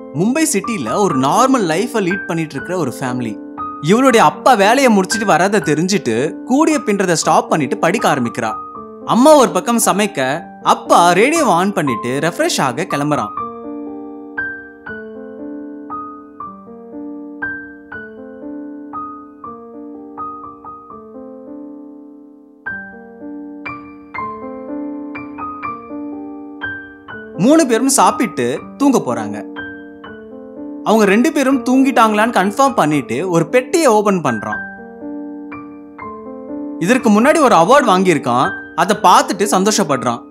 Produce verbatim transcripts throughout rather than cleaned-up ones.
மும்பை சிட்டில ஒரு நார்மல் லைஃபை லீட் பண்ணிட்டு இருக்கிற ஒரு ஃபேமிலி. இவளுடைய அப்பா வேலையை முடிச்சிட்டு வரதை தெரிஞ்சுட்டு கூடிய பின்றதை ஸ்டாப் பண்ணிட்டு படிக்க ஆரம்பிக்கிறா. அம்மா ஒரு பக்கம் சமைக்க, அப்பா ரேடியோ ஆன் பண்ணிட்டு ரெஃப்ரெஷ் ஆக கிளம்புறான். மூணு பேரும் சாப்பிட்டு தூங்க போறாங்க. அவங்க ரெண்டு பேரும் தூங்கிட்டாங்களான்னு கன்ஃபார்ம் பண்ணிட்டு ஒரு பெட்டியை ஓபன் பண்றான். இதற்கு முன்னாடி ஒரு அவார்டு வாங்கியிருக்கான். அதை பார்த்துட்டு சந்தோஷப்படுறான்.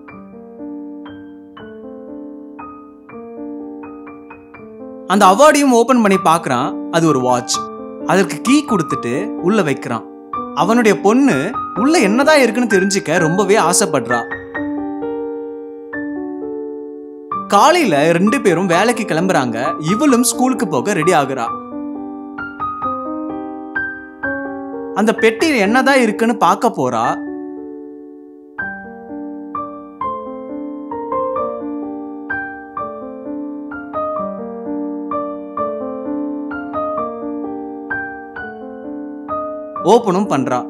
அந்த அவார்டையும் ஓபன் பண்ணி பார்க்கறான். அது ஒரு வாட்ச். அதற்கு கீ கொடுத்துட்டு உள்ள வைக்கிறான். அவனுடைய பொண்ணு உள்ள என்னதான் இருக்குன்னு தெரிஞ்சுக்க ரொம்பவே ஆசைப்படுறா. காலையில ரெண்டு பேரும் வேலைக்கு கிளம்புறாங்க. இவளும் ஸ்கூலுக்கு போக ரெடி ஆகுறா. அந்த பெட்டியில என்னதான் இருக்குன்னு பார்க்க போறா. ஓபனும் பண்றா.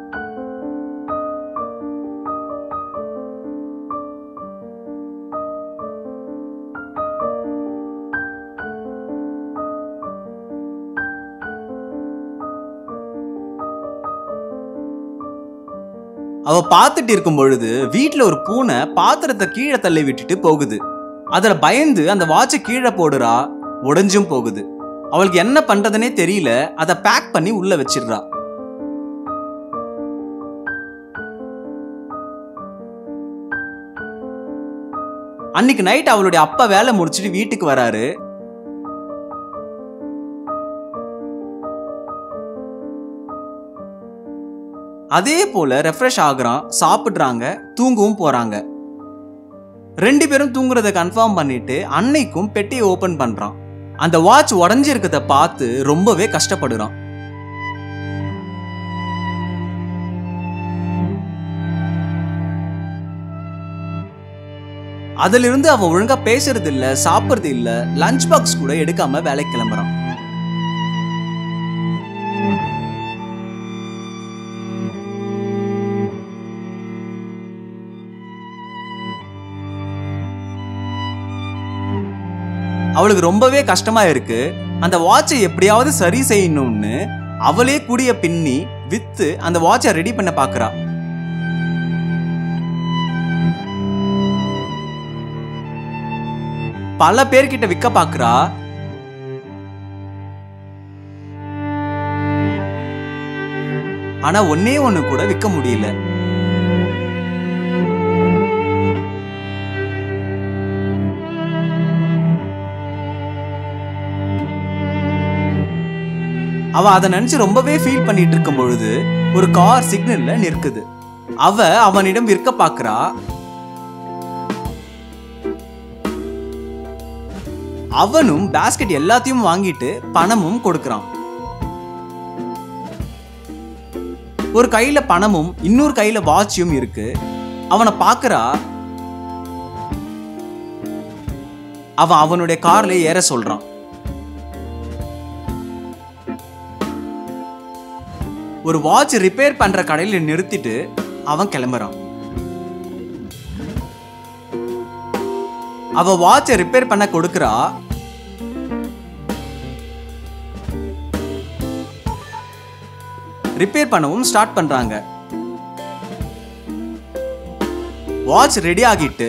அவ பார்த்துட்டு இருக்கும் பொழுது வீட்டுல ஒரு பூனை பாத்திரத்தை கீழே தள்ளி விட்டுட்டு போகுது. அதுல பயந்து அந்த வாட்சை கீழே போடுறா. உடைஞ்சும் போகுது. அவளுக்கு என்ன பண்றதுன்னே தெரியல. அதை பேக் பண்ணி உள்ள வச்சிடுறா. அன்னைக்கு நைட் அவளுடைய அப்பா வேலை முடிச்சுட்டு வீட்டுக்கு வராரு. அதே போல ரெஃப்ரெஷ் ஆகுறான். சாப்பிடுறாங்க, தூங்கவும் போறாங்க. ரெண்டு பேரும் தூங்குறத கன்ஃபார்ம் பண்ணிட்டு அன்னைக்கும் பெட்டியை ஓபன் பண்றான். அந்த வாட்ச் உடஞ்சிருக்கத பார்த்து ரொம்பவே கஷ்டப்படுறான். அதுல இருந்து அவன் ஒழுங்கா பேசுறது இல்ல, சாப்பிடுறது இல்ல, லஞ்ச் பாக்ஸ் கூட எடுக்காம வேலைக்கு கிளம்புறான். அவளுக்கு ரொம்பவே கஷ்டமா இருக்கு. அந்த வாட்சை எப்படியாவது சரி செய்யணும்னு அவளே கூடிய பின்னி வித்து அந்த வாட்சை ரெடி பண்ண பாக்குறா. பல பேர்கிட்ட விற்க பாக்குறா. ஆனா ஒன்னே ஒண்ணு கூட விற்க முடியல. அவ அதை நினைச்சு ரொம்பவே ஃபீல் பண்ணிட்டு இருக்கும் பொழுது ஒரு கார் சிக்னல்ல நிற்குது. அவ அவனிடம் விற்க பாக்குறா. அவனும் பாஸ்கெட் எல்லாத்தையும் வாங்கிட்டு பணமும் கொடுக்கறான். ஒரு கையில பணமும் இன்னொரு கையில வாட்சும் இருக்கு. அவனை பாக்குறா. அவன் அவனுடைய கார்ல ஏற சொல்றான். ஒரு வாட்ச் ரிப்பேர் பண்ற கடையில நிறுத்திட்டு அவன் கிளம்புறான். அவ வாட்சை ரிப்பேர் பண்ண கொடுக்கறா. ரிப்பேர் பண்ணவும் ஸ்டார்ட் பண்றாங்க. வாட்ச் ரெடி ஆகிட்டு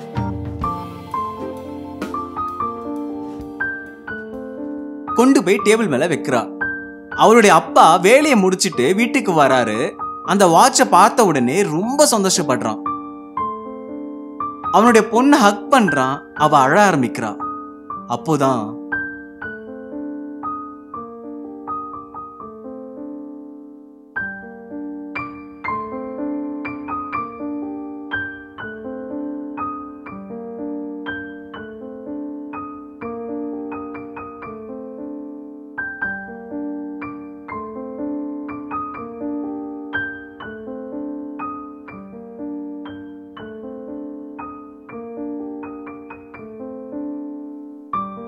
கொண்டு போய் டேபிள் மேல வைக்கிறா. அவளுடைய அப்பா வேலையை முடிச்சிட்டு வீட்டுக்கு வராரு. அந்த வாட்சை பார்த்த உடனே ரொம்ப சந்தோஷப்படுறான். அவனுடைய பொண்ணை ஹக் பண்றான். அவ அழ ஆரம்பிக்கிறா. அப்போதான்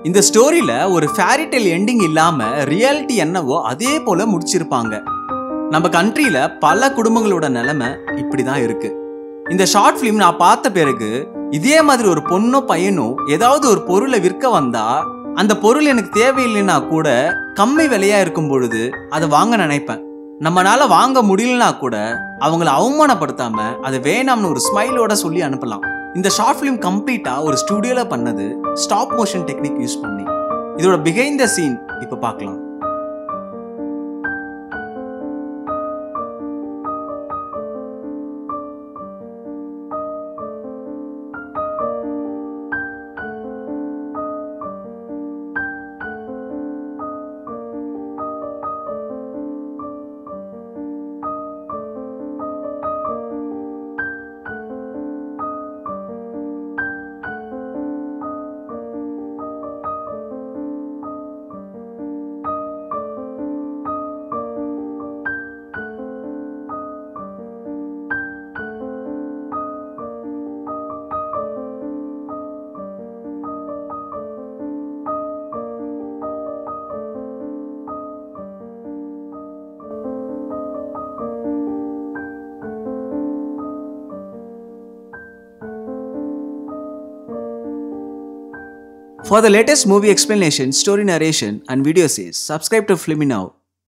இந்த ஸ்டோரியில ஒரு ஃபேரி டெயில் எண்டிங் இல்லாம ரியாலிட்டி என்னவோ அதே போல முடிச்சிருப்பாங்க. நம்ம கண்ட்ரியில பல குடும்பங்களோட நிலைமை இப்படிதான் இருக்கு. இந்த ஷார்ட் பிலிம் நான் பார்த்த பிறகு இதே மாதிரி ஒரு பொண்ணோ பையனோ ஏதாவது ஒரு பொருளை விற்க வந்தா அந்த பொருள் எனக்கு தேவையில்லைன்னா கூட கம்மி விலையா இருக்கும் பொழுது அதை வாங்க நினைப்பேன். நம்மளால வாங்க முடியலனா கூட அவங்கள அவமானப்படுத்தாம அதை வேணாம்னு ஒரு ஸ்மைலோட சொல்லி அனுப்பலாம். இந்த ஷார்ட் பிலிம் கம்ப்ளீட்டா ஒரு ஸ்டுடியோல பண்ணது ஸ்டாப் மோஷன் டெக்னிக் யூஸ் பண்ணி. இதோட பிஹைண்ட் த சீன் இப்ப பார்க்கலாம். For the latest movie explanation, story narration and video says, subscribe to Filmy Now.